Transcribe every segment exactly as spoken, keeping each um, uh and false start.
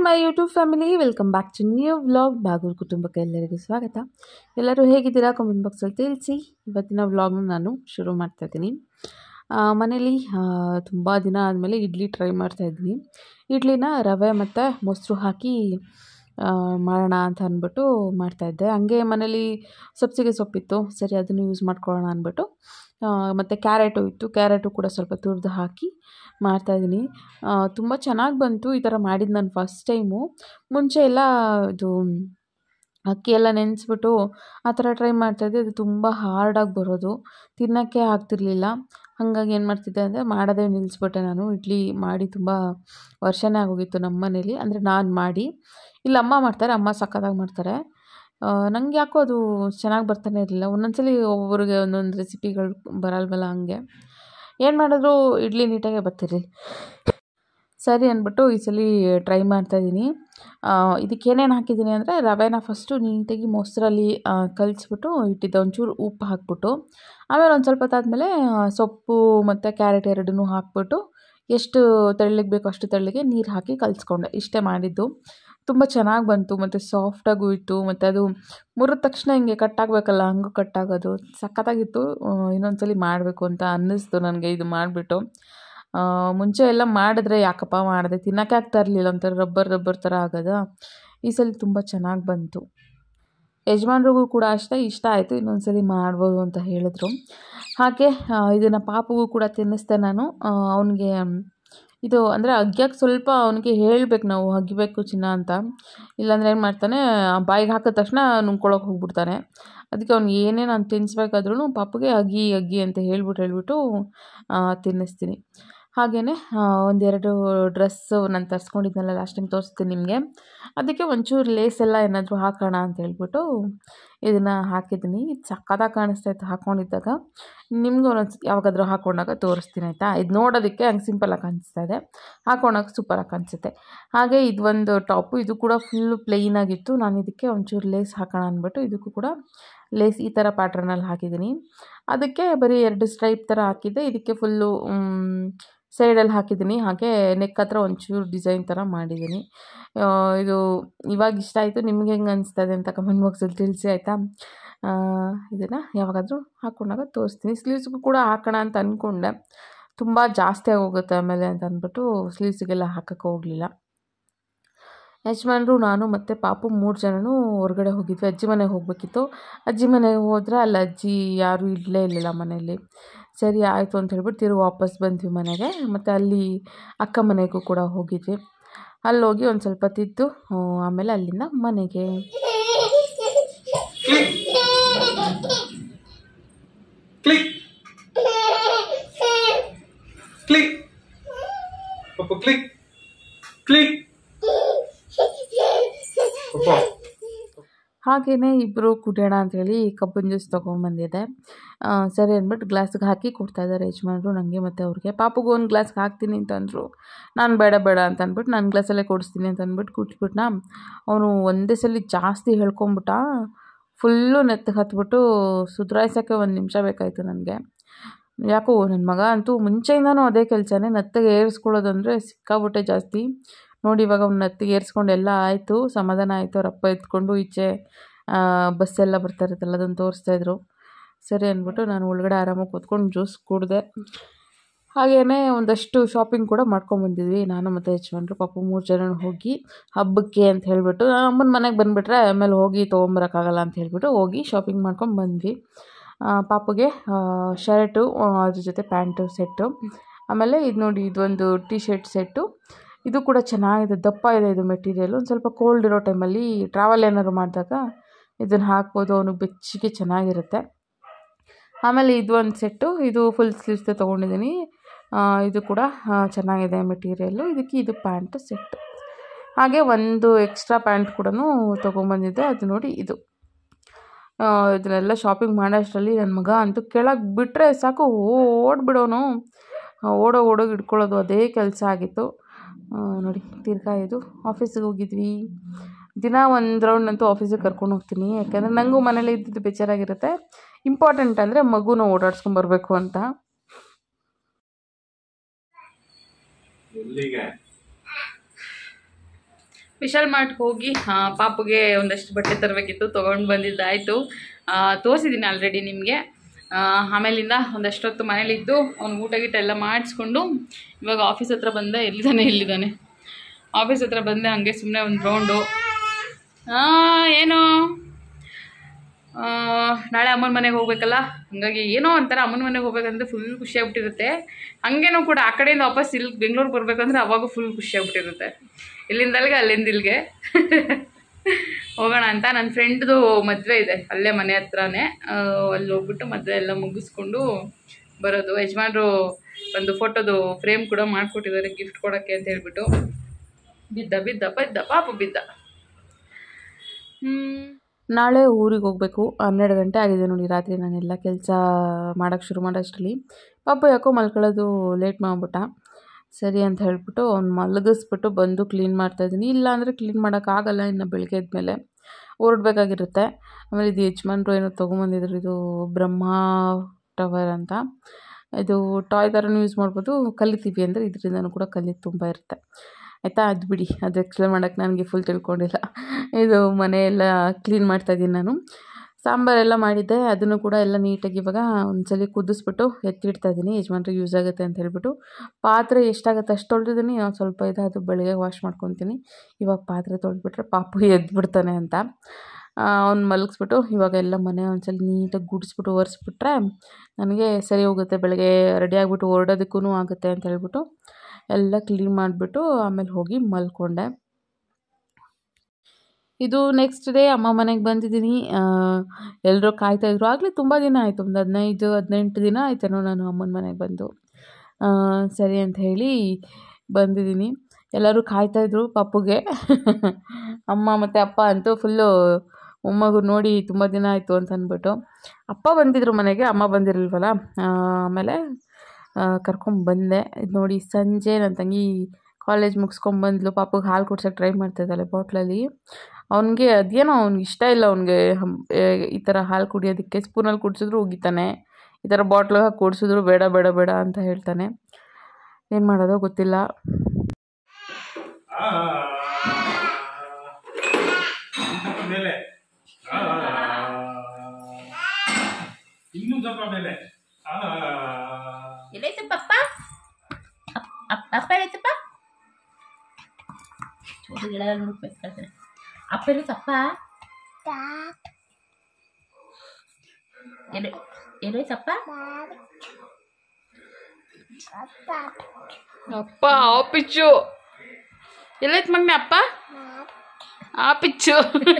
My YouTube family, welcome back to new vlog. Bagur ಕುಟುಂಬಕ್ಕೆ ಎಲ್ಲರಿಗೂ ಸ್ವಾಗತ. ಎಲ್ಲರೂ ಹೇಗಿದ್ದೀರಾ ಕಮೆಂಟ್ ಬಾಕ್ಸಲ್ಲಿ ತಿಳಿಸಿ. ಇವತ್ತಿನ ವ್ಲಾಗ್ನ ನಾನು ಶುರು ಮಾಡ್ತಾಯಿದ್ದೀನಿ. ಮನೇಲಿ ತುಂಬ ದಿನ ಆದಮೇಲೆ ಇಡ್ಲಿ ಟ್ರೈ ಮಾಡ್ತಾಯಿದ್ದೀನಿ. ಇಡ್ಲಿನ ರವೆ ಮತ್ತು ಮೊಸರು ಹಾಕಿ ಮಾಡೋಣ ಅಂತ ಅಂದ್ಬಿಟ್ಟು ಮಾಡ್ತಾಯಿದ್ದೆ. ಹಂಗೆ ಮನೇಲಿ ಸಬ್ಸಿಗೆ ಸೊಪ್ಪಿತ್ತು, ಸರಿ ಅದನ್ನು ಯೂಸ್ ಮಾಡ್ಕೊಳ್ಳೋಣ ಅಂದ್ಬಿಟ್ಟು ಮತ್ತು ಕ್ಯಾರೆಟು ಇತ್ತು, ಕ್ಯಾರೆಟು ಕೂಡ ಸ್ವಲ್ಪ ತುರಿದು ಹಾಕಿ ಮಾಡ್ತಾಯಿದ್ದೀನಿ. ತುಂಬ ಚೆನ್ನಾಗಿ ಬಂತು. ಈ ಥರ ಮಾಡಿದ್ದು ನಾನು ಫಸ್ಟ್ ಟೈಮು. ಮುಂಚೆ ಎಲ್ಲ ಇದು ಅಕ್ಕಿ ಎಲ್ಲ ನೆನೆಸ್ಬಿಟ್ಟು ಆ ಥರ ಟ್ರೈ ಮಾಡ್ತಾಯಿದ್ದೆ. ಅದು ತುಂಬ ಹಾರ್ಡಾಗಿ ಬರೋದು, ತಿನ್ನೋಕ್ಕೆ ಆಗ್ತಿರ್ಲಿಲ್ಲ. ಹಾಗಾಗಿ ಏನು ಮಾಡ್ತಿದ್ದೆ ಅಂದರೆ ಮಾಡೋದೇ ನಿಲ್ಲಿಸ್ಬಿಟ್ಟೆ ನಾನು. ಇಡ್ಲಿ ಮಾಡಿ ತುಂಬ ವರ್ಷನೇ ಆಗೋಗಿತ್ತು ನಮ್ಮ ಮನೇಲಿ, ಅಂದರೆ ನಾನು ಮಾಡಿ. ಇಲ್ಲಿ ಅಮ್ಮ ಮಾಡ್ತಾರೆ, ಅಮ್ಮ ಸಕ್ಕತ್ತಾಗಿ ಮಾಡ್ತಾರೆ. ನನಗೆ ಯಾಕೋ ಅದು ಚೆನ್ನಾಗಿ ಬರ್ತಾನೆ ಇರಲಿಲ್ಲ. ಒಂದೊಂದ್ಸಲಿ ಒಬ್ಬೊಬ್ರಿಗೆ ಒಂದೊಂದು ರೆಸಿಪಿಗಳು ಬರಲ್ವಲ್ಲ, ಹಂಗೆ ಏನು ಮಾಡಿದ್ರು ಇಡ್ಲಿ ನೀಟಾಗೆ ಬರ್ತಿರಲಿ. ಸರಿ ಅಂದ್ಬಿಟ್ಟು ಈ ಸಲ ಟ್ರೈ ಮಾಡ್ತಾಯಿದ್ದೀನಿ. ಇದಕ್ಕೆ ಏನೇನು ಹಾಕಿದ್ದೀನಿ ಅಂದರೆ, ರವೆನ ಫಸ್ಟು ನೀಟಾಗಿ ಮೊಸರಲ್ಲಿ ಕಲಿಸ್ಬಿಟ್ಟು ಇಟ್ಟಿದ್ದೆ, ಒಂಚೂರು ಉಪ್ಪು ಹಾಕ್ಬಿಟ್ಟು. ಆಮೇಲೆ ಒಂದು ಸ್ವಲ್ಪ ಹೊತ್ತಾದಮೇಲೆ ಸೊಪ್ಪು ಮತ್ತು ಕ್ಯಾರೆಟ್ ಎರಡನ್ನೂ ಹಾಕ್ಬಿಟ್ಟು ಎಷ್ಟು ತೆಳ್ಳಗೆ ಬೇಕೋ ಅಷ್ಟು ತೆಳ್ಳಗೆ ನೀರು ಹಾಕಿ ಕಲಿಸ್ಕೊಂಡೆ. ಇಷ್ಟೇ ಮಾಡಿದ್ದು. ತುಂಬ ಚೆನ್ನಾಗಿ ಬಂತು ಮತ್ತು ಸಾಫ್ಟಾಗೂ ಇತ್ತು. ಮತ್ತು ಅದು ಮುರಿದ ತಕ್ಷಣ ಹಿಂಗೆ ಕಟ್ಟಾಗಬೇಕಲ್ಲ, ಹಂಗೂ ಕಟ್ಟಾಗೋದು ಸಖತ್ತಾಗಿತ್ತು. ಇನ್ನೊಂದ್ಸಲಿ ಮಾಡಬೇಕು ಅಂತ ಅನ್ನಿಸ್ತು ನನಗೆ ಇದು ಮಾಡಿಬಿಟ್ಟು. ಮುಂಚೆ ಎಲ್ಲ ಮಾಡಿದ್ರೆ ಯಾಕಪ್ಪ ಮಾಡಿದೆ, ತಿನ್ನೋಕ್ಕೆ ಆಗ್ತಾ ಇರಲಿಲ್ಲ, ಒಂಥರ ರಬ್ಬರ್ ರಬ್ಬರ್ ಥರ ಆಗೋದು. ಈ ಸಲ ತುಂಬ ಚೆನ್ನಾಗಿ ಬಂತು. ಯಜಮಾನ್ರಿಗೂ ಕೂಡ ಅಷ್ಟೇ ಇಷ್ಟ ಆಯಿತು, ಇನ್ನೊಂದ್ಸಲಿ ಮಾಡ್ಬೋದು ಅಂತ ಹೇಳಿದ್ರು. ಹಾಗೆ ಇದನ್ನು ಪಾಪುಗೂ ಕೂಡ ತಿನ್ನಿಸ್ದೆ ನಾನು. ಅವನಿಗೆ ಇದು ಅಂದರೆ ಅಗ್ಯಕ್ಕೆ ಸ್ವಲ್ಪ ಅವನಿಗೆ ಹೇಳಬೇಕು ನಾವು, ಅಗಿಬೇಕು ಚಿನ್ನ ಅಂತ. ಇಲ್ಲಾಂದರೆ ಏನು ಮಾಡ್ತಾನೆ, ಬಾಯಿಗೆ ಹಾಕಿದ ತಕ್ಷಣ ನುಂಗ್ಕೊಳ್ಳೋಕೆ ಹೋಗ್ಬಿಡ್ತಾನೆ. ಅದಕ್ಕೆ ಅವ್ನಿಗೆ ಏನೇ ನಾನು ತಿನ್ನಿಸ್ಬೇಕಾದ್ರೂ ಪಾಪುಗೆ ಅಗಿ ಅಗಿ ಅಂತ ಹೇಳ್ಬಿಟ್ಟು ಹೇಳ್ಬಿಟ್ಟು ತಿನ್ನಿಸ್ತೀನಿ. ಹಾಗೆಯೇ ಒಂದೆರಡು ಡ್ರೆಸ್ಸು ನಾನು ತರಿಸ್ಕೊಂಡಿದ್ನಲ್ಲ, ಲಾಸ್ಟ್ ಟೈಮ್ ತೋರಿಸ್ತೀನಿ ನಿಮಗೆ. ಅದಕ್ಕೆ ಒಂಚೂರು ಲೇಸ್ ಎಲ್ಲ ಏನಾದರೂ ಹಾಕೋಣ ಅಂತ ಹೇಳ್ಬಿಟ್ಟು ಇದನ್ನು ಹಾಕಿದ್ದೀನಿ. ಇದು ಸಕ್ಕತ್ತಾಗಿ ಕಾಣಿಸ್ತಾ ಇತ್ತು ಹಾಕ್ಕೊಂಡಿದ್ದಾಗ. ನಿಮಗೂ ಒಂದೊಂದು ಯಾವಾಗಾದರೂ ಹಾಕ್ಕೊಂಡಾಗ ತೋರಿಸ್ತೀನಿ ಆಯಿತಾ. ಇದು ನೋಡೋದಕ್ಕೆ ಹಂಗೆ ಸಿಂಪಲಾಗಿ ಕಾಣಿಸ್ತಾ ಇದೆ, ಹಾಕ್ಕೊಂಡಾಗ ಸೂಪರಾಗಿ ಕಾಣಿಸುತ್ತೆ. ಹಾಗೆ ಇದು ಒಂದು ಟಾಪು, ಇದು ಕೂಡ ಫುಲ್ಲು ಪ್ಲೇಯ್ನಾಗಿತ್ತು. ನಾನು ಇದಕ್ಕೆ ಒಂಚೂರು ಲೇಸ್ ಹಾಕೋಣ ಅಂದ್ಬಿಟ್ಟು ಇದಕ್ಕೂ ಕೂಡ ಲೇಸ್ ಈ ಥರ ಪ್ಯಾಟ್ರನಲ್ಲಿ ಹಾಕಿದ್ದೀನಿ. ಅದಕ್ಕೆ ಬರೀ ಎರಡು ಸ್ಟ್ರೈಪ್ ಥರ ಹಾಕಿದ್ದೆ. ಇದಕ್ಕೆ ಫುಲ್ಲು ಸೈಡಲ್ಲಿ ಹಾಕಿದ್ದೀನಿ. ಹಾಗೆ ನೆಕ್ ಹತ್ರ ಒಂಚೂರು ಡಿಸೈನ್ ಥರ ಮಾಡಿದ್ದೀನಿ. ಇದು ಇವಾಗ ಇಷ್ಟ ಆಯಿತು. ನಿಮ್ಗೆ ಹೆಂಗೆ ಅನಿಸ್ತದೆ ಅಂತ ಕಮೆಂಟ್ ಬಾಕ್ಸಲ್ಲಿ ತಿಳಿಸಿ ಆಯಿತಾ. ಇದನ್ನು ಯಾವಾಗಾದರೂ ಹಾಕ್ಕೊಂಡಾಗ ತೋರಿಸ್ತೀನಿ. ಸ್ಲೀವ್ಸ್ಗೂ ಕೂಡ ಹಾಕೋಣ ಅಂತ ಅಂದ್ಕೊಂಡೆ, ತುಂಬ ಜಾಸ್ತಿ ಆಗೋಗುತ್ತೆ ಆಮೇಲೆ ಅಂತ ಅಂದ್ಬಿಟ್ಟು ಸ್ಲೀವ್ಸಿಗೆಲ್ಲ ಹಾಕೋಕ್ಕೆ ಹೋಗಲಿಲ್ಲ. ಯಜಮಾನ್ರು, ನಾನು ಮತ್ತು ಪಾಪು ಮೂರು ಜನನೂ ಹೊರಗಡೆ ಹೋಗಿದ್ವಿ. ಅಜ್ಜಿ ಮನೆಗೆ ಹೋಗಬೇಕಿತ್ತು. ಅಜ್ಜಿ ಮನೆಗೆ ಹೋದರೆ ಅಲ್ಲಿ ಅಜ್ಜಿ ಯಾರೂ ಇರಲೇ ಇರಲಿಲ್ಲ ಮನೆಯಲ್ಲಿ. ಸರಿ ಆಯಿತು ಅಂತ ಹೇಳ್ಬಿಟ್ಟು ತಿರುಗಿ ವಾಪಸ್ ಬಂದ್ವಿ ಮನೆಗೆ. ಮತ್ತು ಅಲ್ಲಿ ಅಕ್ಕ ಮನೆಗೂ ಕೂಡ ಹೋಗಿದ್ವಿ. ಅಲ್ಲಿ ಹೋಗಿ ಒಂದು ಸ್ವಲ್ಪ ತಿದ್ದು ಆಮೇಲೆ ಅಲ್ಲಿಂದ ಮನೆಗೆ. ಹಾಗೆಯೇ ಇಬ್ಬರು ಕುಡಿಯೋಣ ಅಂಥೇಳಿ ಕಬ್ಬಿನ ಜ್ಯೂಸ್ ತೊಗೊಂಬಂದಿದ್ದೆ. ಸರಿ ಅಂದ್ಬಿಟ್ಟು ಗ್ಲಾಸ್ಗೆ ಹಾಕಿ ಕೊಡ್ತಾಯಿದ್ದಾರೆ ಯಜಮಾನ್ರು ನನಗೆ ಮತ್ತು ಅವ್ರಿಗೆ. ಪಾಪುಗೂ ಒಂದು ಗ್ಲಾಸ್ಗೆ ಹಾಕ್ತೀನಿ ಅಂತಂದರು. ನಾನು ಬೇಡ ಬೇಡ ಅಂತ ಅಂದ್ಬಿಟ್ಟು ನಾನು ಗ್ಲಾಸಲ್ಲೇ ಕೊಡಿಸ್ತೀನಿ ಅಂತ ಅಂದ್ಬಿಟ್ಟು ಕುಟ್ಬಿಟ್ನ. ಅವನು ಒಂದೇ ಸಲ ಜಾಸ್ತಿ ಹೇಳ್ಕೊಂಬಿಟ್ಟ. ಫುಲ್ಲು ನೆತ್ತಿಗೆ ಹತ್ಬಿಟ್ಟು ಸುಧಾರಿಸೋಕ್ಕೆ ಒಂದು ನಿಮಿಷ ಬೇಕಾಯಿತು ನನಗೆ. ಯಾಕೋ ನನ್ನ ಮಗ ಅಂತೂ ಮುಂಚೆಯಿಂದನೂ ಅದೇ ಕೆಲಸನೇ, ನೆತ್ತಿಗೆ ಏರಿಸ್ಕೊಳ್ಳೋದಂದರೆ ಸಿಕ್ಕಾಬಿಟ್ಟೆ ಜಾಸ್ತಿ. ನೋಡಿ ಇವಾಗ ಅವ್ನು ನೆತ್ತಿಗೆ ಏರಿಸ್ಕೊಂಡು ಎಲ್ಲ ಆಯಿತು, ಸಮಾಧಾನ ಆಯಿತು. ಅವರಪ್ಪ ಎತ್ಕೊಂಡು ಈಚೆ ಬಸ್ಸೆಲ್ಲ ಬರ್ತಾ ಇರುತ್ತಲ್ಲ ಅದನ್ನು ತೋರಿಸ್ತಾಯಿದ್ರು. ಸರಿ ಅಂದ್ಬಿಟ್ಟು ನಾನು ಒಳಗಡೆ ಆರಾಮಾಗಿ ಕೂತ್ಕೊಂಡು ಜ್ಯೂಸ್ ಕುಡಿದೆ. ಹಾಗೆಯೇ ಒಂದಷ್ಟು ಶಾಪಿಂಗ್ ಕೂಡ ಮಾಡ್ಕೊಂಬಂದಿದ್ವಿ ನಾನು ಮತ್ತು ಯಜಮಾನ್ರು. ಪಾಪ ಮೂರು ಜನ ಹೋಗಿ ಹಬ್ಬಕ್ಕೆ ಅಂತ ಹೇಳಿಬಿಟ್ಟು, ಅಮ್ಮನ ಮನೆಗೆ ಬಂದುಬಿಟ್ರೆ ಆಮೇಲೆ ಹೋಗಿ ತೊಗೊಂಬರೋಕ್ಕಾಗಲ್ಲ ಅಂತ ಹೇಳಿಬಿಟ್ಟು ಹೋಗಿ ಶಾಪಿಂಗ್ ಮಾಡ್ಕೊಂಡು ಬಂದ್ವಿ. ಪಾಪುಗೆ ಶರ್ಟು, ಅದ್ರ ಜೊತೆ ಪ್ಯಾಂಟು ಸೆಟ್ಟು. ಆಮೇಲೆ ಇದು ನೋಡಿ, ಇದೊಂದು ಟಿ ಶರ್ಟ್ ಸೆಟ್ಟು. ಇದು ಕೂಡ ಚೆನ್ನಾಗಿದೆ, ದಪ್ಪ ಇದೆ ಇದು ಮೆಟೀರಿಯಲು. ಒಂದು ಸ್ವಲ್ಪ ಕೋಲ್ಡ್ ಇರೋ ಟೈಮಲ್ಲಿ ಟ್ರಾವೆಲ್ ಏನಾದ್ರು ಮಾಡಿದಾಗ ಇದನ್ನು ಹಾಕ್ಬೋದು, ಅವನಿಗೆ ಬೆಚ್ಚಗೆ ಚೆನ್ನಾಗಿರುತ್ತೆ. ಆಮೇಲೆ ಇದು ಒಂದು ಸೆಟ್ಟು, ಇದು ಫುಲ್ ಸ್ಲೀವ್ಸ್ದೇ ತೊಗೊಂಡಿದ್ದೀನಿ. ಇದು ಕೂಡ ಚೆನ್ನಾಗಿದೆ ಮೆಟೀರಿಯಲ್ಲು. ಇದಕ್ಕೆ ಇದು ಪ್ಯಾಂಟು ಸೆಟ್ಟು. ಹಾಗೆ ಒಂದು ಎಕ್ಸ್ಟ್ರಾ ಪ್ಯಾಂಟ್ ಕೂಡ ತೊಗೊಂಬಂದಿದ್ದೆ. ಅದು ನೋಡಿ ಇದು. ಇದನ್ನೆಲ್ಲ ಶಾಪಿಂಗ್ ಮಾಡೋಷ್ಟರಲ್ಲಿ ನನ್ನ ಮಗ ಅಂತೂ ಕೆಳಗೆ ಬಿಟ್ಟರೆ ಸಾಕು ಓಡ್ಬಿಡೋನು, ಓಡೋ ಓಡೋಗಿ ಹಿಡ್ಕೊಳ್ಳೋದು ಅದೇ ಕೆಲಸ ಆಗಿತ್ತು. ನೋಡಿ ತಿರ್ಗಾ ಇದು ಆಫೀಸಿಗೆ ಹೋಗಿದ್ವಿ. ದಿನ ಒಂದು ರೌಂಡ್ ಅಂತೂ ಆಫೀಸಿಗೆ ಕರ್ಕೊಂಡು ಹೋಗ್ತೀನಿ, ಯಾಕೆಂದರೆ ನನಗೂ ಮನೇಲಿ ಇದ್ದಿದ್ದು ಬೇಜಾರಾಗಿರುತ್ತೆ. ಇಂಪಾರ್ಟೆಂಟ್ ಅಂದರೆ ಮಗುನ ಓಡಾಡ್ಸ್ಕೊಂಬರ್ಬೇಕು ಅಂತ. ವಿಶಾಲ್ ಮಾರ್ಟ್ಗೆ ಹೋಗಿ ಪಾಪುಗೆ ಒಂದಷ್ಟು ಬಟ್ಟೆ ತರಬೇಕಿತ್ತು, ತೊಗೊಂಡು ಬಂದಿದ್ದಾಯಿತು. ತೋರಿಸಿದ್ದೀನಿ ಆಲ್ರೆಡಿ ನಿಮಗೆ. ಆಮೇಲಿಂದ ಒಂದಷ್ಟು ಹೊತ್ತು ಮನೇಲಿದ್ದು ಅವ್ನು ಊಟ ಗೀಟ ಎಲ್ಲ ಮಾಡಿಸ್ಕೊಂಡು ಇವಾಗ ಆಫೀಸ್ ಹತ್ರ ಬಂದೆ. ಎಲ್ಲಿದ್ದಾನೆ ಎಲ್ಲಿದ್ದಾನೆ ಆಫೀಸ್ ಹತ್ರ ಬಂದೆ. ಹಂಗೆ ಸುಮ್ಮನೆ ಒಂದು ರೌಂಡು. ಏನು ನಾಳೆ ಅಮ್ಮನ ಮನೆಗೆ ಹೋಗ್ಬೇಕಲ್ಲ, ಹಾಗಾಗಿ ಏನೋ ಒಂಥರ ಅಮ್ಮನ ಮನೆಗೆ ಹೋಗ್ಬೇಕಂದ್ರೆ ಫುಲ್ ಖುಷಿಯಾಗ್ಬಿಟ್ಟಿರುತ್ತೆ. ಹಂಗೇನೂ ಕೂಡ ಆ ಕಡೆಯಿಂದ ವಾಪಸ್ ಇಲ್ಲಿ ಬೆಂಗ್ಳೂರಿಗೆ ಬರ್ಬೇಕಂದ್ರೆ ಅವಾಗೂ ಫುಲ್ ಖುಷಿಯಾಗ್ಬಿಟ್ಟಿರುತ್ತೆ. ಇಲ್ಲಿಂದ ಅಲ್ಲಿಗೆ ಅಲ್ಲಿಂದ ಇಲ್ಲಿಗೆ ಹೋಗೋಣ ಅಂತ. ನನ್ನ ಫ್ರೆಂಡ್ದು ಮದುವೆ ಇದೆ ಅಲ್ಲೇ ಮನೆ ಹತ್ರನೇ. ಅಲ್ಲಿ ಹೋಗ್ಬಿಟ್ಟು ಮದುವೆ ಎಲ್ಲ ಮುಗಿಸ್ಕೊಂಡು ಬರೋದು. ಯಜಮಾನ್ರು ಒಂದು ಫೋಟೋದು ಫ್ರೇಮ್ ಕೂಡ ಮಾಡಿಕೊಟ್ಟಿದ್ದಾರೆ ಗಿಫ್ಟ್ ಕೊಡೋಕ್ಕೆ ಅಂತ ಹೇಳ್ಬಿಟ್ಟು. ಬಿದ್ದ ಬಿದ್ದ ಬಿದ್ದ ಪಾಪು ಬಿದ್ದ. ಹ್ಞೂ ನಾಳೆ ಊರಿಗೆ ಹೋಗಬೇಕು. ಹನ್ನೆರಡು ಗಂಟೆ ಆಗಿದೆ ನೋಡಿ ರಾತ್ರಿ. ನಾನೆಲ್ಲ ಕೆಲಸ ಮಾಡೋಕ್ಕೆ ಶುರು ಮಾಡೋಷ್ಟರಲ್ಲಿ ಪಾಪ ಯಾಕೋ ಮಲ್ಕೊಳ್ಳೋದು ಲೇಟ್ ಮಾಡಿಬಿಟ್ಟ. ಸರಿ ಅಂತ ಹೇಳ್ಬಿಟ್ಟು ಅವ್ನು ಮಲಗಿಸ್ಬಿಟ್ಟು ಬಂದು ಕ್ಲೀನ್ ಮಾಡ್ತಾಯಿದ್ದೀನಿ. ಇಲ್ಲ ಅಂದರೆ ಕ್ಲೀನ್ ಮಾಡೋಕ್ಕಾಗಲ್ಲ, ಇನ್ನು ಬೆಳಗ್ಗೆ ಎದ್ಮೇಲೆ ಹೊರಡ್ಬೇಕಾಗಿರುತ್ತೆ. ಆಮೇಲೆ ಇದು ಯಜಮಾನ್ರು ಏನೋ ತೊಗೊಂಬಂದಿದ್ರು, ಇದು ಬ್ರಹ್ಮ ಟವರ್ ಅಂತ. ಇದು ಟಾಯ್ ಥರನೂ ಯೂಸ್ ಮಾಡ್ಬೋದು, ಕಲಿತೀವಿ ಅಂದರೆ ಇದರಿಂದನೂ ಕೂಡ ಕಲಿ ತುಂಬ ಇರುತ್ತೆ ಆಯಿತಾ. ಅದು ಬಿಡಿ, ಅದು ಎಕ್ಸ್ಪ್ಲೇನ್ ಮಾಡೋಕ್ಕೆ ನನಗೆ ಫುಲ್ ತಿಳ್ಕೊಂಡಿಲ್ಲ. ಇದು ಮನೆಯೆಲ್ಲ ಕ್ಲೀನ್ ಮಾಡ್ತಾಯಿದ್ದೀನಿ ನಾನು. ಸಾಂಬಾರೆಲ್ಲ ಮಾಡಿದ್ದೆ, ಅದನ್ನು ಕೂಡ ಎಲ್ಲ ನೀಟಾಗಿ ಇವಾಗ ಒಂದ್ಸಲ ಕುದಿಸ್ಬಿಟ್ಟು ಎತ್ತಿಡ್ತಾಯಿದ್ದೀನಿ. ಯಜಮಾನ್ರಿಗೆ ಯೂಸ್ ಆಗುತ್ತೆ ಅಂತ ಹೇಳ್ಬಿಟ್ಟು. ಪಾತ್ರೆ ಎಷ್ಟಾಗುತ್ತೆ ಅಷ್ಟು ತೊಳೆದಿದ್ದೀನಿ. ಸ್ವಲ್ಪ ಇದೆ, ಅದು ಬೆಳಗ್ಗೆ ವಾಶ್ ಮಾಡ್ಕೊತೀನಿ. ಇವಾಗ ಪಾತ್ರೆ ತೊಳೆದ್ಬಿಟ್ರೆ ಪಾಪು ಎದ್ಬಿಡ್ತಾನೆ ಅಂತ ಅವ್ನು ಮಲಗಿಸ್ಬಿಟ್ಟು ಇವಾಗ ಎಲ್ಲ ಮನೆ ಒಂದ್ಸಲ ನೀಟಾಗಿ ಗುಡಿಸ್ಬಿಟ್ಟು ಒರೆಸ್ಬಿಟ್ರೆ ನನಗೆ ಸರಿ ಹೋಗುತ್ತೆ. ಬೆಳಗ್ಗೆ ರೆಡಿ ಆಗಿಬಿಟ್ಟು ಹೊರಡೋದಕ್ಕೂ ಆಗುತ್ತೆ ಅಂತ ಹೇಳ್ಬಿಟ್ಟು ಎಲ್ಲ ಕ್ಲೀನ್ ಮಾಡಿಬಿಟ್ಟು ಆಮೇಲೆ ಹೋಗಿ ಮಲ್ಕೊಂಡೆ. ಇದು ನೆಕ್ಸ್ಟ್ ಡೇ ಅಮ್ಮ ಮನೆಗೆ ಬಂದಿದ್ದೀನಿ. ಎಲ್ಲರೂ ಕಾಯ್ತಾಯಿದ್ರು. ಆಗಲೇ ತುಂಬ ದಿನ ಆಯಿತು, ಒಂದು ಹದಿನೈದು ಹದಿನೆಂಟು ದಿನ ಆಯ್ತೇನೋ ನಾನು ಅಮ್ಮನ ಮನೆಗೆ ಬಂದು. ಸರಿ ಅಂತ ಹೇಳಿ ಬಂದಿದ್ದೀನಿ. ಎಲ್ಲರೂ ಕಾಯ್ತಾಯಿದ್ರು ಪಾಪುಗೆ. ಅಮ್ಮ ಮತ್ತು ಅಪ್ಪ ಅಂತೂ ಫುಲ್ಲು ಮೊಮ್ಮಗು ನೋಡಿ ತುಂಬ ದಿನ ಆಯಿತು ಅಂತ ಅಂದ್ಬಿಟ್ಟು. ಅಪ್ಪ ಬಂದಿದ್ರು ಮನೆಗೆ, ಅಮ್ಮ ಬಂದಿರಲ್ವಲ್ಲ. ಆಮೇಲೆ ಕರ್ಕೊಂಬಂದೆ. ಇದು ನೋಡಿ ಸಂಜೆ ನನ್ನ ತಂಗಿ ಕಾಲೇಜ್ ಮುಗಿಸ್ಕೊಂಬಂದ್ಲು. ಪಾಪಗೆ ಹಾಲು ಕುಡ್ಸೋಕ್ಕೆ ಟ್ರೈ ಮಾಡ್ತಾಯಿದ್ದಾಳೆ ಬಾಟ್ಲಲ್ಲಿ. ಅವನಿಗೆ ಅದೇನೋ ಅವ್ನಿಗೆ ಇಷ್ಟ ಇಲ್ಲ. ಅವ್ನಿಗೆ ಈ ಥರ ಹಾಲು ಕುಡಿಯೋದಕ್ಕೆ ಸ್ಪೂನಲ್ಲಿ ಕುಡಿಸಿದ್ರು ಉಗಿತಾನೆ, ಈ ಥರ ಬಾಟ್ಲ್ ಹಾಕಿ ಕುಡಿಸಿದ್ರು ಬೇಡ ಬೇಡ ಬೇಡ ಅಂತ ಹೇಳ್ತಾನೆ. ಏನು ಮಾಡೋದೋ ಗೊತ್ತಿಲ್ಲ. ಅಪ್ಪ ಇರುತ್ತಪ್ಪ ಎಲ್ಲೈತಪ್ಪ ಅಪ್ಪ ಆ ಪಿಚ್ಚು ಎಲ್ಲೈತ್ ಮಗ್ನೆ ಅಪ್ಪ ಆ ಪಿಚ್ಚು.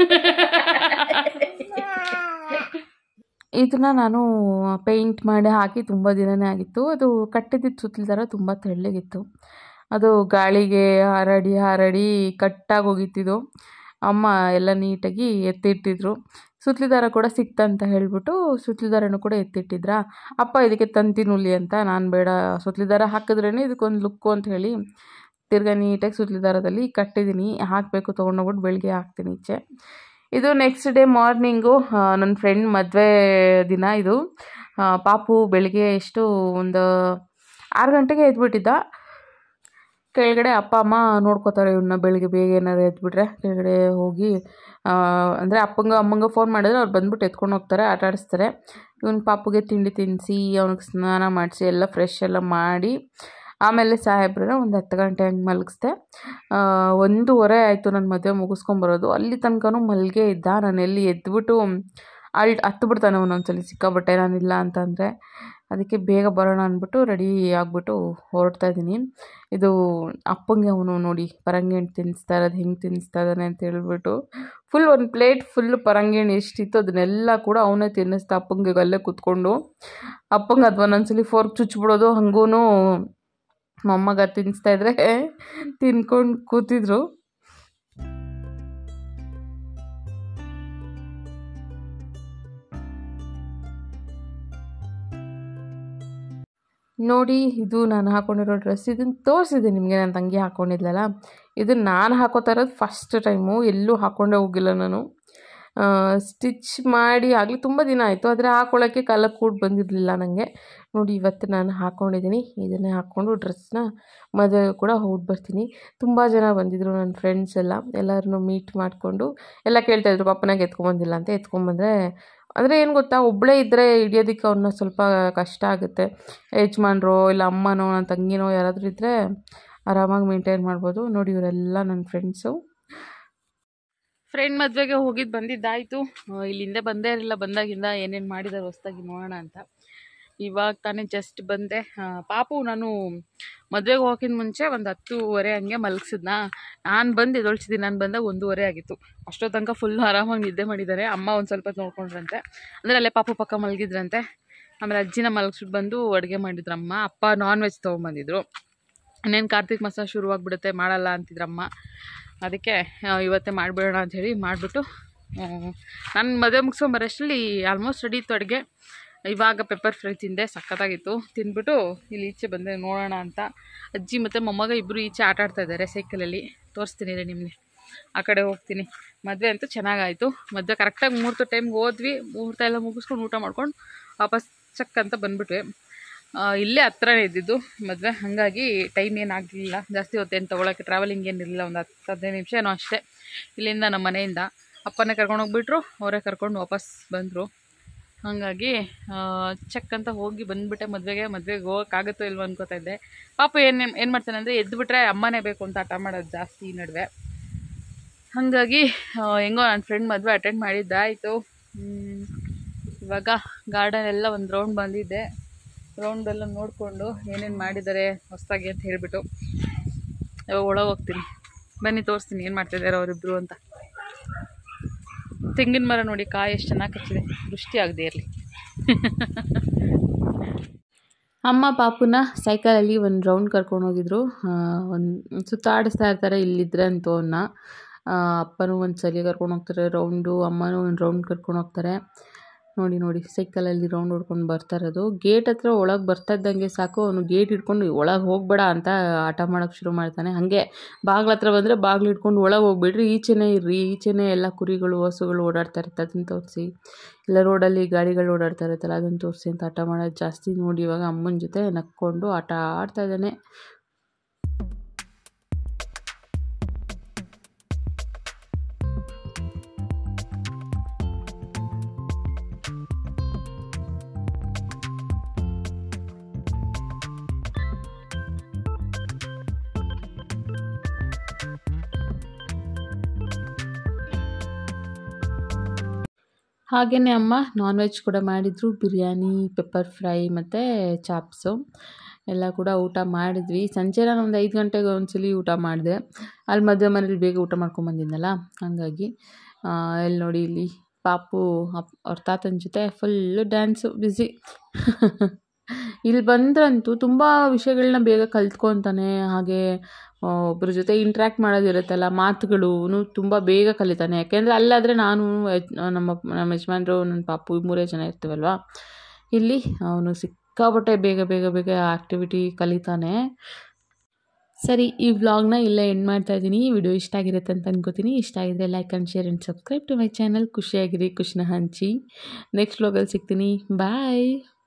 ಇದನ್ನು ನಾನು ಪೇಂಟ್ ಮಾಡಿ ಹಾಕಿ ತುಂಬ ದಿನವೇ ಆಗಿತ್ತು. ಅದು ಕಟ್ಟಿದ್ದಿದ್ದು ಸುತ್ತಲ ಥರ ತುಂಬ ತೆಳ್ಳಗಿತ್ತು. ಅದು ಗಾಳಿಗೆ ಹಾರಾಡಿ ಹಾರಾಡಿ ಕಟ್ಟಾಗಿ ಹೋಗಿತ್ತಿದ್ದು. ಅಮ್ಮ ಎಲ್ಲ ನೀಟಾಗಿ ಎತ್ತಿಟ್ಟಿದ್ರು. ಸುತ್ತಲ ದಾರ ಕೂಡ ಸಿಕ್ತಂತ ಹೇಳ್ಬಿಟ್ಟು ಸುತ್ತಲ ದಾರನೂ ಕೂಡ ಎತ್ತಿಟ್ಟಿದ್ರಾ. ಅಪ್ಪ ಇದಕ್ಕೆ ತಂತಿ ನುಲಿ ಅಂತ, ನಾನು ಬೇಡ ಸುತ್ತಲ ದಾರ ಹಾಕಿದ್ರೇ ಇದಕ್ಕೊಂದು ಲುಕ್ಕು ಅಂತ ಹೇಳಿ ತಿರ್ಗಾ ನೀಟಾಗಿ ಸುತ್ತಲ ದಾರದಲ್ಲಿ ಕಟ್ಟಿದ್ದೀನಿ. ಹಾಕಬೇಕು, ತೊಗೊಂಡೋಗ್ಬಿಟ್ಟು ಬೆಳಗ್ಗೆ ಹಾಕ್ತೀನಿ ಈಚೆ. ಇದು ನೆಕ್ಸ್ಟ್ ಡೇ ಮಾರ್ನಿಂಗು ನನ್ನ ಫ್ರೆಂಡ್ ಮದುವೆ ದಿನ. ಇದು ಪಾಪು ಬೆಳಗ್ಗೆ ಎಷ್ಟು ಒಂದು ಆರು ಗಂಟೆಗೆ ಎದ್ಬಿಟ್ಟಿದ್ದ. ಕೆಳಗಡೆ ಅಪ್ಪ ಅಮ್ಮ ನೋಡ್ಕೋತಾರೆ ಇವನ್ನ. ಬೆಳಗ್ಗೆ ಬೇಗ ಏನಾರು ಎದ್ಬಿಟ್ರೆ ಕೆಳಗಡೆ ಹೋಗಿ ಅಂದರೆ ಅಪ್ಪಂಗೆ ಅಮ್ಮಂಗೆ ಫೋನ್ ಮಾಡಿದ್ರೆ ಅವ್ರು ಬಂದ್ಬಿಟ್ಟು ಎತ್ಕೊಂಡು ಹೋಗ್ತಾರೆ, ಆಟ ಆಡಿಸ್ತಾರೆ. ಇವನು ಪಾಪುಗೆ ತಿಂಡಿ ತಿನ್ನಿಸಿ ಅವ್ನಿಗೆ ಸ್ನಾನ ಮಾಡಿಸಿ ಎಲ್ಲ ಫ್ರೆಶ್ ಎಲ್ಲ ಮಾಡಿ ಆಮೇಲೆ ಸಾಹೇಬ್ರನ್ನ ಒಂದು ಹತ್ತು ಗಂಟೆ ಹಂಗೆ ಮಲಗಿಸ್ದೆ. ಒಂದೂವರೆ ಆಯಿತು ನನ್ನ ಮದುವೆ ಮುಗಿಸ್ಕೊಂಬರೋದು. ಅಲ್ಲಿ ತನಕನೂ ಮಲ್ಗೆ ಇದ್ದ. ನಾನು ಎಲ್ಲಿ ಎದ್ಬಿಟ್ಟು ಅಲ್ಲಿ ಹತ್ತು ಬಿಡ್ತಾನೆ ಒಂದೊಂದ್ಸಲಿ ಸಿಕ್ಕಾಬಟ್ಟೆ ನಾನಿಲ್ಲ ಅಂತಂದರೆ. ಅದಕ್ಕೆ ಬೇಗ ಬರೋಣ ಅಂದ್ಬಿಟ್ಟು ರೆಡಿ ಆಗಿಬಿಟ್ಟು ಹೊರಡ್ತಾ ಇದ್ದೀನಿ. ಇದು ಅಪ್ಪಂಗೆ ಅವನು ನೋಡಿ ಪರಂಗಿ ಹಣ್ಣು ತಿನ್ನಿಸ್ತಾ ಇರೋದು ಹೆಂಗೆ ತಿನ್ನಿಸ್ತಾ ಇದ್ದಾನೆ ಅಂತ ಹೇಳ್ಬಿಟ್ಟು ಫುಲ್ ಒಂದು ಪ್ಲೇಟ್ ಫುಲ್ಲು ಪರಂಗಿ ಹಣ್ಣು ಎಷ್ಟಿತ್ತು ಅದನ್ನೆಲ್ಲ ಕೂಡ ಅವನೇ ತಿನ್ನಿಸ್ತಾ ಅಪ್ಪಂಗೆ ಅಲ್ಲೇ ಕೂತ್ಕೊಂಡು. ಅಪ್ಪಂಗೆ ಅದು ಒಂದೊಂದ್ಸಲಿ ಫೋರ್ಕ್ ಚುಚ್ಚಿಬಿಡೋದು, ಹಂಗೂ ಮೊಮ್ಮಗ ತಿನ್ನಿಸ್ತಾ ಇದ್ರೆ ತಿನ್ಕೊಂಡು ಕೂತಿದ್ರು. ನೋಡಿ ಇದು ನಾನು ಹಾಕ್ಕೊಂಡಿರೋ ಡ್ರೆಸ್. ಇದನ್ನು ತೋರಿಸಿದೆ ನಿಮಗೆ, ನನ್ನ ತಂಗಿ ಹಾಕ್ಕೊಂಡಿದ್ಲಲ್ಲ. ಇದನ್ನು ನಾನು ಹಾಕೋತಾ ಇರೋದು ಫಸ್ಟ್ ಟೈಮು. ಎಲ್ಲೂ ಹಾಕ್ಕೊಂಡೇ ಹೋಗಿಲ್ಲ ನಾನು. ಸ್ಟಿಚ್ ಮಾಡಿ ಆಗಲಿ ತುಂಬ ದಿನ ಆಯಿತು, ಆದರೆ ಹಾಕ್ಕೊಳ್ಳೋಕ್ಕೆ ಕಲರ್ ಕೂಡ ಬಂದಿರಲಿಲ್ಲ ನನಗೆ. ನೋಡಿ ಇವತ್ತು ನಾನು ಹಾಕ್ಕೊಂಡಿದ್ದೀನಿ, ಇದನ್ನೇ ಹಾಕ್ಕೊಂಡು ಡ್ರೆಸ್ನ ಮದುವೆಗೆ ಕೂಡ ಹೋಗಿ ಬರ್ತೀನಿ. ತುಂಬ ಜನ ಬಂದಿದ್ದರು ನನ್ನ ಫ್ರೆಂಡ್ಸ್ ಎಲ್ಲ, ಎಲ್ಲರನ್ನೂ ಮೀಟ್ ಮಾಡಿಕೊಂಡು ಎಲ್ಲ ಕೇಳ್ತಾಯಿದ್ರು ಪಾಪನಾಗ ಎತ್ಕೊಂಬಂದಿಲ್ಲ ಅಂತ. ಎತ್ಕೊಂಬಂದರೆ ಅಂದರೆ ಏನು ಗೊತ್ತಾ, ಒಬ್ಬಳೇ ಇದ್ದರೆ ಹಿಡಿಯೋದಕ್ಕೆ ಅವ್ರನ್ನ ಸ್ವಲ್ಪ ಕಷ್ಟ ಆಗುತ್ತೆ. ಯಜಮಾನ್ರೋ ಇಲ್ಲ ಅಮ್ಮನೋ ನನ್ನ ತಂಗಿನೋ ಯಾರಾದರೂ ಇದ್ದರೆ ಆರಾಮಾಗಿ ಮೇಂಟೈನ್ ಮಾಡ್ಬೋದು. ನೋಡಿ ಇವರೆಲ್ಲ ನನ್ನ ಫ್ರೆಂಡ್ಸು. ಫ್ರೆಂಡ್ ಮದುವೆಗೆ ಹೋಗಿದ್ದು ಬಂದಿದ್ದಾಯಿತು. ಇಲ್ಲಿಂದ ಬಂದೇ ಇರಲಿಲ್ಲ, ಬಂದಾಗಿಂದ ಏನೇನು ಮಾಡಿದ್ದಾರೆ ಹೊಸ್ದಾಗಿ ನೋಡೋಣ ಅಂತ. ಇವಾಗ ತಾನೇ ಜಸ್ಟ್ ಬಂದೆ. ಪಾಪು ನಾನು ಮದುವೆಗೆ ಹೋಗೋಕ್ಕಿಂತ ಮುಂಚೆ ಒಂದು ಹತ್ತೂವರೆ ಹಂಗೆ ಮಲಗಿಸಿದ್ನ. ನಾನು ಬಂದು ಎದೊಳ್ಸಿದ್ದೀನಿ, ನಾನು ಬಂದಾಗ ಒಂದೂವರೆ ಆಗಿತ್ತು. ಅಷ್ಟೋ ತನಕ ಫುಲ್ ಆರಾಮಾಗಿ ನಿದ್ದೆ ಮಾಡಿದ್ದಾರೆ. ಅಮ್ಮ ಒಂದು ಸ್ವಲ್ಪ ನೋಡ್ಕೊಂಡ್ರಂತೆ, ಅಂದರೆ ಅಲ್ಲೇ ಪಾಪು ಪಕ್ಕ ಮಲಗಿದ್ರಂತೆ. ಆಮೇಲೆ ಅಜ್ಜಿನ ಮಲಗಿಸ್ಬಿಟ್ಟು ಬಂದು ಅಡುಗೆ ಮಾಡಿದ್ರಮ್ಮ. ಅಪ್ಪ ನಾನ್ ವೆಜ್ ತೊಗೊಂಬಂದಿದ್ರು. ಇನ್ನೇನು ಕಾರ್ತಿಕ್ ಮಾಸ ಶುರುವಾಗ್ಬಿಡುತ್ತೆ, ಮಾಡಲ್ಲ ಅಂತಿದ್ರಮ್ಮ. ಅದಕ್ಕೆ ಇವತ್ತೇ ಮಾಡಿಬಿಡೋಣ ಅಂಥೇಳಿ ಮಾಡಿಬಿಟ್ಟು ನಾನು ಮದುವೆ ಮುಗಿಸ್ಕೊಂಬರೋಷ್ಟರಲ್ಲಿ ಆಲ್ಮೋಸ್ಟ್ ರೆಡಿ ಇತ್ತು ಅಡುಗೆ. ಇವಾಗ ಪೆಪ್ಪರ್ ಫ್ರೈ ತಿಂದೆ, ಸಖತ್ತಾಗಿತ್ತು. ತಿಂದ್ಬಿಟ್ಟು ಇಲ್ಲಿ ಈಚೆ ಬಂದೆ ನೋಡೋಣ ಅಂತ. ಅಜ್ಜಿ ಮತ್ತು ಮೊಮ್ಮಗ ಇಬ್ಬರು ಈಚೆ ಆಟ ಆಡ್ತಾಯಿದ್ದಾರೆ ಸೈಕಲಲ್ಲಿ. ತೋರಿಸ್ತೀನಿ ರೀ ನಿಮಗೆ, ಆ ಕಡೆ ಹೋಗ್ತೀನಿ. ಮದುವೆ ಅಂತೂ ಚೆನ್ನಾಗಾಯಿತು. ಮದುವೆ ಕರೆಕ್ಟಾಗಿ ಮುಹೂರ್ತ ಟೈಮ್ಗೆ ಹೋದ್ವಿ. ಮುಹೂರ್ತ ಎಲ್ಲ ಮುಗಿಸ್ಕೊಂಡು ಊಟ ಮಾಡ್ಕೊಂಡು ವಾಪಸ್ ಚಕ್ ಅಂತ ಬಂದುಬಿಟ್ವಿ. ಇಲ್ಲೇ ಹತ್ರನೇ ಇದ್ದಿದ್ದು ಮದುವೆ, ಹಾಗಾಗಿ ಟೈಮ್ ಏನಾಗಲಿಲ್ಲ ಜಾಸ್ತಿ. ಹೊತ್ತೇನು ತೊಗೊಳಕ್ಕೆ ಟ್ರಾವೆಲಿಂಗ್ ಏನಿರಲಿಲ್ಲ, ಒಂದು ಹತ್ತು ಹದಿನೈದು ನಿಮಿಷ ಏನೋ ಅಷ್ಟೇ ಇಲ್ಲಿಂದ ನಮ್ಮ ಮನೆಯಿಂದ. ಅಪ್ಪನೇ ಕರ್ಕೊಂಡೋಗ್ಬಿಟ್ರು, ಅವರೇ ಕರ್ಕೊಂಡು ವಾಪಸ್ ಬಂದರು. ಹಾಗಾಗಿ ಚೆಕ್ ಅಂತ ಹೋಗಿ ಬಂದುಬಿಟ್ಟೆ ಮದುವೆಗೆ. ಮದುವೆಗೆ ಹೋಗೋಕ್ಕಾಗುತ್ತೋ ಇಲ್ವೋ ಅನ್ಕೋತಾ ಇದ್ದೆ. ಪಾಪು ಏನು ಏನು ಮಾಡ್ತಾನೆ ಅಂದರೆ ಎದ್ದುಬಿಟ್ರೆ ಅಮ್ಮನೇ ಬೇಕು ಅಂತ ಹಠ ಮಾಡೋದು ಜಾಸ್ತಿ ಈ ನಡುವೆ. ಹಾಗಾಗಿ ಹೆಂಗೋ ನನ್ನ ಫ್ರೆಂಡ್ ಮದುವೆ ಅಟೆಂಡ್ ಮಾಡಿದ್ದಾಯಿತು. ಇವಾಗ ಗಾರ್ಡನ್ ಎಲ್ಲ ಒಂದು ರೌಂಡ್ ಬಂದಿದ್ದೆ. ರೌಂಡೆಲ್ಲ ನೋಡಿಕೊಂಡು ಏನೇನು ಮಾಡಿದ್ದಾರೆ ಹೊಸದಾಗಿ ಅಂತ ಹೇಳಿಬಿಟ್ಟು ಇವಾಗ ಒಳಗೆ ಹೋಗ್ತೀನಿ. ಬನ್ನಿ ತೋರಿಸ್ತೀನಿ ಏನು ಮಾಡ್ತಿದ್ದಾರೆ ಅವರಿಬ್ಬರು ಅಂತ. ತೆಂಗಿನ ಮರ ನೋಡಿ, ಕಾಯಿ ಎಷ್ಟು ಚೆನ್ನಾಗಿ ಕಚ್ಚಿದೆ, ದೃಷ್ಟಿ ಆಗದೆ ಇರಲಿ. ಅಮ್ಮ ಪಾಪುನ ಸೈಕಲಲ್ಲಿ ಒಂದು ರೌಂಡ್ ಕರ್ಕೊಂಡು ಹೋಗಿದ್ರು. ಒಂದು ಸುತ್ತಾಡಿಸ್ತಾ ಇರ್ತಾರೆ ಇಲ್ಲಿದ್ರೆ ಅಂತೂ ಅವನ್ನ. ಅಪ್ಪನೂ ಒಂದು ಸಲ ಕರ್ಕೊಂಡು ಹೋಗ್ತಾರೆ ರೌಂಡು, ಅಮ್ಮನೂ ಒಂದು ರೌಂಡ್ ಕರ್ಕೊಂಡು ಹೋಗ್ತಾರೆ. ನೋಡಿ ನೋಡಿ ಸೈಕಲಲ್ಲಿ ರೌಂಡ್ ಹೊಡ್ಕೊಂಡು ಬರ್ತಾ ಇರೋದು. ಗೇಟ್ ಹತ್ರ ಒಳಗೆ ಬರ್ತಾ ಇದ್ದಂಗೆ ಸಾಕು, ಅವನು ಗೇಟ್ ಹಿಡ್ಕೊಂಡು ಒಳಗೆ ಹೋಗಬೇಡ ಅಂತ ಆಟ ಮಾಡೋಕ್ಕೆ ಶುರು ಮಾಡ್ತಾನೆ. ಹಾಗೆ ಬಾಗ್ಲ ಹತ್ರ ಬಂದರೆ ಬಾಗ್ಲು ಹಿಡ್ಕೊಂಡು ಒಳಗೆ ಹೋಗ್ಬಿಡ್ರಿ, ಈಚೆನೇ ಇರ್ರಿ, ಈಚೆನೇ ಎಲ್ಲ ಕುರಿಗಳು ಹಸುಗಳು ಓಡಾಡ್ತಾ ಇರುತ್ತೆ ಅದನ್ನು ತೋರಿಸಿ, ಇಲ್ಲ ರೋಡಲ್ಲಿ ಗಾಡಿಗಳು ಓಡಾಡ್ತಾ ಇರುತ್ತಲ್ಲ ಅದನ್ನು ತೋರಿಸಿ ಅಂತ ಆಟ ಮಾಡೋದು ಜಾಸ್ತಿ. ನೋಡಿ ಇವಾಗ ಅಮ್ಮನ ಜೊತೆ ನಕ್ಕೊಂಡು ಆಟ ಆಡ್ತಾ ಇದ್ದಾನೆ. ಹಾಗೆಯೇ ಅಮ್ಮ ನಾನ್ ವೆಜ್ ಕೂಡ ಮಾಡಿದರು. ಬಿರಿಯಾನಿ, ಪೆಪ್ಪರ್ ಫ್ರೈ ಮತ್ತು ಚಾಪ್ಸು ಎಲ್ಲ ಕೂಡ ಊಟ ಮಾಡಿದ್ವಿ. ಸಂಜೆ ನಾನು ಒಂದು ಐದು ಗಂಟೆಗೆ ಒಂದ್ಸಲಿ ಊಟ ಮಾಡಿದೆ. ಅಲ್ಲಿ ಮದುವೆ ಮನೇಲಿ ಬೇಗ ಊಟ ಮಾಡ್ಕೊಂಬಂದಿದ್ನಲ್ಲ, ಹಾಗಾಗಿ ಇಲ್ಲಿ ನೋಡಿ ಇಲ್ಲಿ ಪಾಪು ಅಪ್ ಅವ್ರ ತಾತನ ಜೊತೆ ಫುಲ್ಲು ಡ್ಯಾನ್ಸು ಬ್ಯುಸಿ. ಇಲ್ಲಿ ಬಂದ್ರಂತೂ ತುಂಬ ವಿಷಯಗಳನ್ನ ಬೇಗ ಕಲ್ತ್ಕೊತಾನೆ. ಹಾಗೆ ಒಬ್ಬರ ಜೊತೆ ಇಂಟ್ರ್ಯಾಕ್ಟ್ ಮಾಡೋದಿರುತ್ತಲ್ಲ, ಮಾತುಗಳು ತುಂಬ ಬೇಗ ಕಲಿತಾನೆ. ಯಾಕೆಂದರೆ ಅಲ್ಲಾದರೆ ನಾನು ನಮ್ಮ ನಮ್ಮ ಯಜಮಾನ್ರು ನನ್ನ ಪಾಪು ಮೂರೇ ಜನ ಇರ್ತೀವಲ್ವ. ಇಲ್ಲಿ ಅವನು ಸಿಕ್ಕಾಪಟ್ಟೆ ಬೇಗ ಬೇಗ ಬೇಗ ಆ್ಯಕ್ಟಿವಿಟಿ ಕಲಿತಾನೆ. ಸರಿ, ಈ ವ್ಲಾಗ್ನ ಇಲ್ಲೇ ಎಂಡ್ ಮಾಡ್ತಾ ಇದ್ದೀನಿ. ಈ ವಿಡಿಯೋ ಇಷ್ಟ ಆಗಿರುತ್ತೆ ಅಂತ ಅನ್ಕೋತೀನಿ. ಇಷ್ಟ ಆಗಿದ್ರೆ like and share and subscribe to my channel. ಖುಷಿಯಾಗಿರಿ, ಖುಷಿನ ಹಂಚಿ. ನೆಕ್ಸ್ಟ್ ವ್ಲಾಗಲ್ಲಿ ಸಿಗ್ತೀನಿ. ಬಾಯ್.